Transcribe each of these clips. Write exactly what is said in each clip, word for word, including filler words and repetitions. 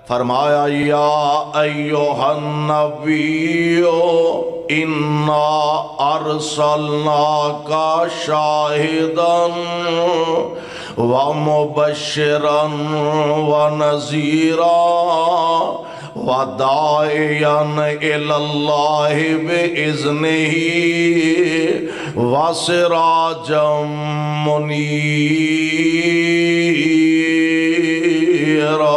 فرمایا یا ایھا النبی انا ارسلناک شاہدا ومبشرا ونذیرا وداعیا الی اللہ بإذنہ وسراجا منیرا۔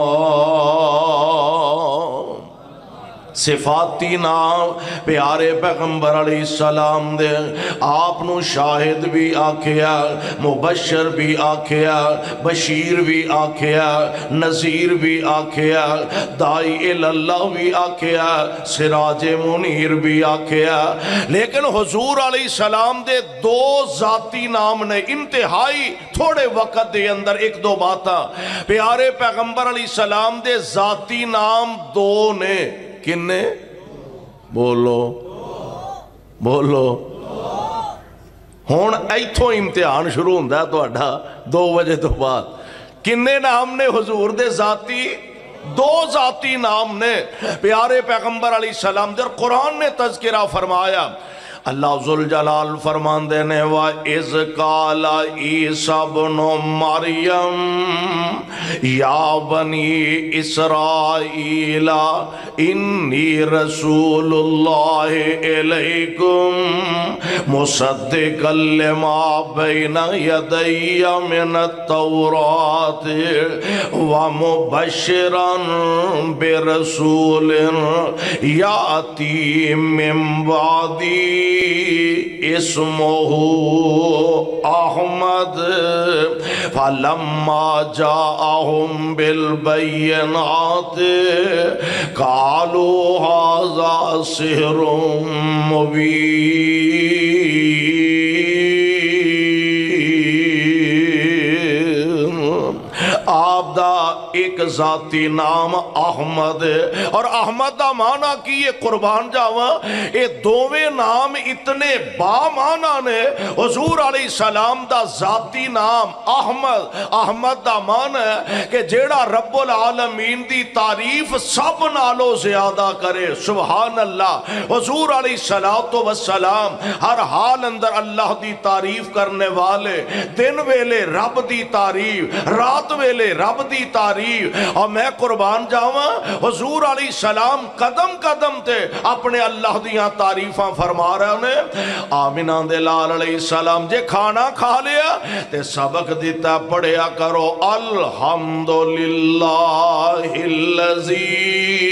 صفاتی نام پیارے پیغمبر علیہ السلام دے، آپ نو شاہد بھی آکھیا، مبشر بھی آکھیا، بشیر بھی آکھیا، نذیر بھی آکھیا، دائی اللہ بھی آکھیا، سراج منیر بھی آکھیا۔ لیکن حضور علیہ السلام دے دو ذاتی نام نے، انتہائی تھوڑے وقت دے اندر ایک دو باتاں پیارے پیغمبر علیہ السلام دے ذاتی نام دو نے، کنے؟ بولو بولو ہون ایتھوں امتحان شروع ہوندہ ہے تو اڈھا دو بجے تو بعد۔ کنے نام نے حضور دے ذاتی؟ دو ذاتی نام نے پیارے پیغمبر علیہ السلام دے، اور قرآن نے تذکرہ فرمایا۔ اللہ ذوالجلال فرمان دینے وَإِذْ قَالَ عِيسَى ابْنُ مَرْيَمَ يَا بَنِي إِسْرَائِيلَ إِنِّي رَسُولُ اللَّهِ إِلَيْكُمْ مُصَدِّقًا لِمَا بَيْنَ يَدَيَّ مِنَ التَّوْرَاةِ وَمُبَشِّرًا بِرَسُولٍ يَأْتِي مِن بَعْدِي اسمہ احمد فلما جاءہم بالبینات قالوا ھذا سحر مبین۔ آپ دا ایک ذاتی نام احمد، اور احمد دا معنی کی یہ قربان جاوا، یہ دوویں نام اتنے با معنی نے۔ حضور علیہ السلام دا ذاتی نام احمد، احمد دا معنی ہے کہ جیڑا رب العالمین دی تعریف سب نالو زیادہ کرے، سبحان اللہ۔ حضور علیہ السلام ہر حال اندر اللہ دی تعریف کرنے والے، دن ویلے رب دی تعریف، رات ویلے رب دی تعریف، اور میں قربان جاواں حضور علیہ السلام قدم قدم تے اپنے اللہ دیاں تعریفاں فرما رہے ہیں۔ آمینہ دے لال علیہ السلام جے کھانا کھا لیا تے سبق دیتا پڑھیا کرو الحمدللہ الذی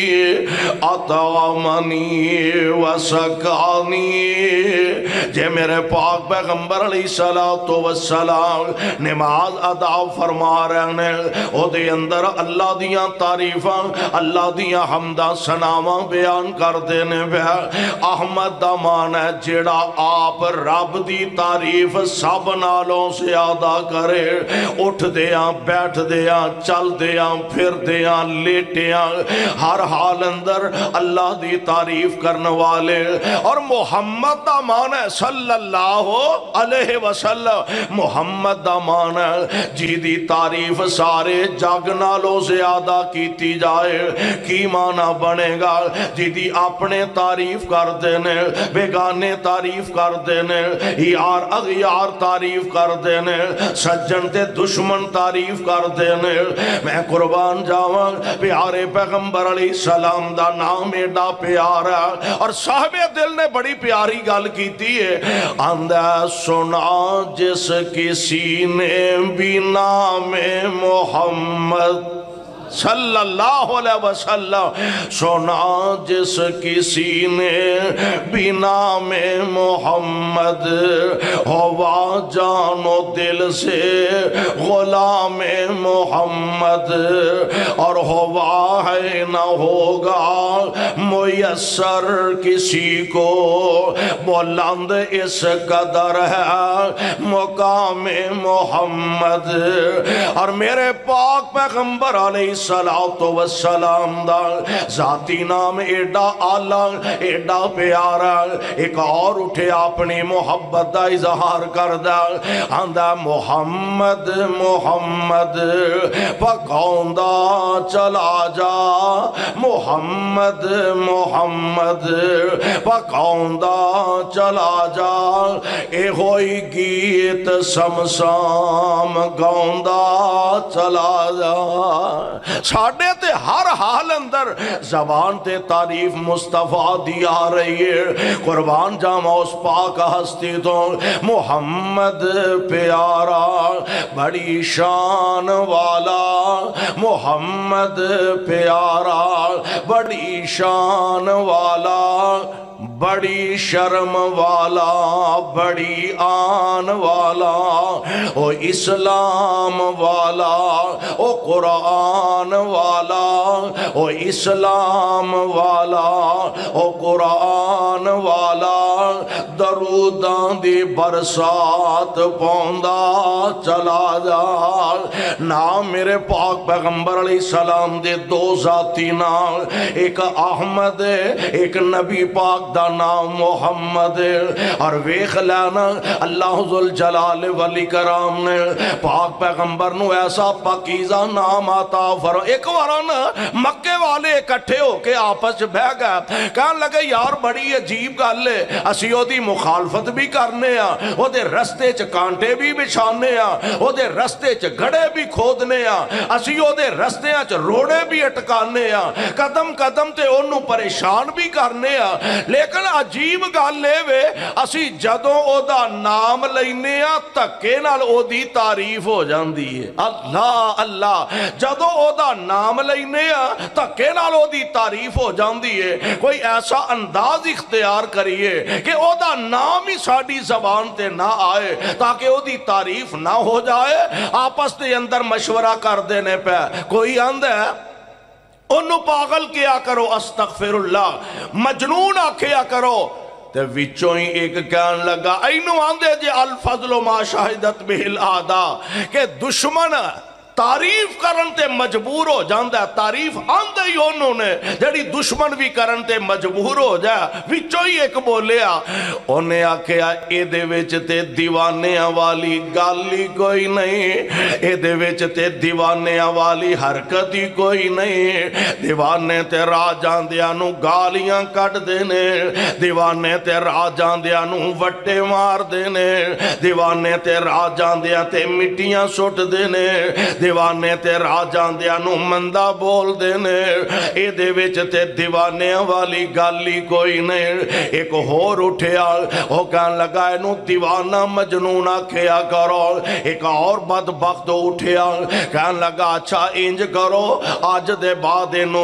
اطعمنی وسقانی۔ جے میرے پاک پیغمبر علیہ السلام نماز ادا فرما رہے ہیں، او دے اندر اللہ دیاں تعریفاں، اللہ دیاں حمداں ثناواں بیان کر دینے پہ۔ احمد دا معنی ہے جیڑا آپ رب دی تعریف سب نالوں سے ادا کرے، اٹھ دیاں، بیٹھ دیاں، چل دیاں، پھر دیاں، لیٹیاں، ہر حال اندر اللہ دی تعریف کرنے والے۔ اور محمد دا معنی ہے صلی اللہ علیہ وسلم، محمد دا معنی ہے جی دی تعریف سارے جگ نالوں زیادہ کیتی جائے۔ کی معنی بنے گا؟ جی دی اپنے تعریف کر دینے، بیگانے تعریف کر دینے، یار اغیار تعریف کر دینے، سجن تے دشمن تعریف کر دینے۔ میں قربان جاواں پیارے پیغمبر علیہ السلام دا نام ایڈا پیارا، اور صاحب دل نے بڑی پیاری گل کیتی ہے، اندھا سنا جس کسی نے بھی نام محمد صلی اللہ علیہ وسلم، سنا جس کسی نے بھی نام محمد، ہوا جان و دل سے غلام محمد، اور ہوا ہے نہ ہوگا میسر کسی کو، بلند اس قدر ہے مقام محمد۔ اور میرے پاک پیغمبر علیہ السلام دا ذاتی نام ایڈا آلہ ایڈا پیارا، ایک اور اٹھے اپنی محبت دا اظہار کردہ، آندہ محمد محمد پکاؤندہ چلا جا، محمد محمد پکاؤندہ چلا جا، اے ہوئی گیت سمسام گاؤندہ چلا جا۔ ساڑھے تے ہر حال اندر زبان تے تعریف مصطفیٰ دی آ رہی ہے، قربان جاما اس پاک ہستی تو محمد پیارا بڑی شان والا، محمد پیارا بڑی شان والا، بڑی شرم والا بڑی آن والا، او اسلام والا او قرآن والا، او اسلام والا او قرآن والا، دروداں دی برسات پوندا چلا جا۔ نام میرے پاک پیغمبر علیہ السلام دے دو ذاتی نام، ایک احمد ایک نبی پاک دا نام محمد، اور ویخ لینا اللہ ذوالجلال والاکرام نے پاک پیغمبر نو ایسا پاکیزہ نام عطا فرما۔ ایک وارن مکے والے اکٹھے ہو کے آپس بہ گئے، کہنے لگے یار بڑی عجیب گل ہے، اسی او دی مخالفت بھی کرنے ہیں، او دے رستے چ کانٹے بھی بچھانے ہیں، او دے رستے چ گھڑے بھی کھودنے ہیں، اسی او دے رستے چ روڑے بھی اٹکانے ہیں، قدم قدم تے انہوں پریشان بھی کرنے ہیں، لیکن عجیب گل لے وے اسی جدوں او دا نام لینے ہیں تکے نال او دی تعریف ہو جاندی ہے۔ اللہ اللہ، جدوں او دا نام لینے ہیں تکے نال او دی تعریف ہو جاندی ہے۔ کوئی ایسا انداز اختیار کریے کہ او دا نام ہی ساڑی زبان تے نہ آئے تاکہ او دی تعریف نہ ہو جائے۔ آپس تے اندر مشورہ کر دینے پہ کوئی آندھ ہے انہوں پاگل کیا کرو استغفر اللہ، مجنون آکھیا کرو، تے وچوں ہی ایک کہن لگا اینو آندے جے الفضل ما شاہدت بہل آدھا، کہ دشمن تعریف کرن تے مجبور ہو جاندہ ہے، تعریف آندے ہی انہوں نے جڑی دشمن بھی کرن تے مجبور ہو جائے۔ وچوں ہی ایک بولیا انہیں آکھیا اے دے وچ تے دیوانیاں والی گالی کوئی نہیں، اے دے وچ تے دیوانیاں والی حرکت ہی کوئی نہیں، دیوانے تے راہ جاندیاں نو گالیاں کٹ دینے، دیوانے تے راہ جاندیاں نو وٹے مار دینے، دیوانے تے راہ جاندیاں تے مٹیاں سٹ دینے، دیوانے تے راہ جاندیاں نو مندہ بول دینے، اے دے وچ تے دیوانے والی گالی کوئی نہیں۔ ایک ہور اٹھیا وہ کہن لگا انو دیوانہ مجنون آکھیا کرو، ایک اور بدبخت اٹھیا کہن لگا اچھا انج کرو آج دے بعد انو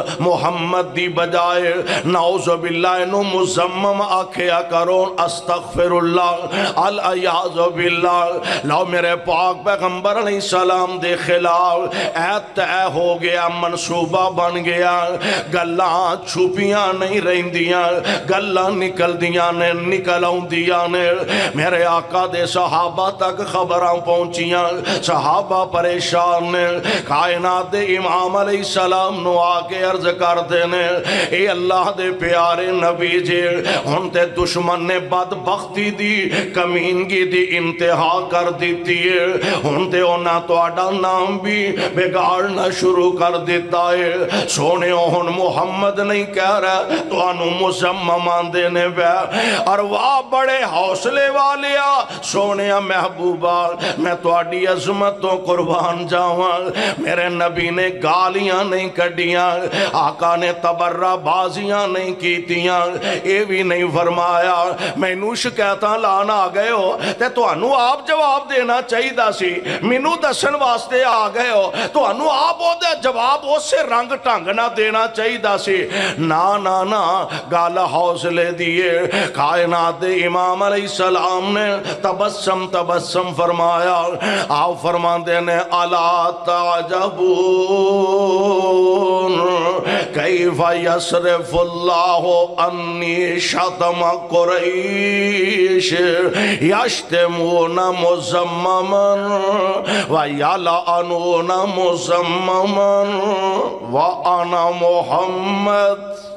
محمد دی بجائے نعوذ باللہ انو مزمم آکھیا کرو، استغفر اللہ العیاذ باللہ۔ لو میرے پاک پیغمبر علیہ السلام دے خلاف ایت اے ہو گیا، منصوبہ بن گیا، گلاں چھپیاں نہیں رہندیاں، گلاں نکل دیاں نے نکل آؤں دیاں نے، میرے آقا دے صحابہ تک خبراں پہنچیاں، صحابہ پریشان نے، کائنات دے امام علیہ السلام نو آکے عرض کر دینے اے اللہ دے پیارے نبی جی ہن تے دشمن نے بدبختی دی کمینگی دی انتہا کر دیتی ہے، ہن تے انہاں تو آڈا نام بھی بگاڑنا شروع کر دیتا ہے، سونے ہن محمد نہیں کہہ رہا تو انہوں مزممان دینے بے، اور واہ بڑے حوصلے والیا سونے محبوبہ میں تو آڈی عظمتوں قربان جاؤں، میرے نبی نے گالیاں نہیں کڑیاں، آقا نے تبرہ بازیاں نہیں کیتیاں، اے بھی نہیں فرمایا میں نو شکایتاں لانا آ گئے ہو تے تو انہوں آپ جواب دینا چاہی دا سی، منو دسن واسطے واسطے آ گئے ہو تو انو آپ ہو دے جواب اسے رنگ ٹھنگ نہ دینا چاہی دا سی نا نا نا گالا حوصلے دیئے کائنات امام علیہ السلام نے تبسم تبسم فرمایا آپ فرمان دینے الا تعجبون کیف یصرف اللہ انی شتم قریش یشتمون مزمما ویلعنون مزمما وانا محمد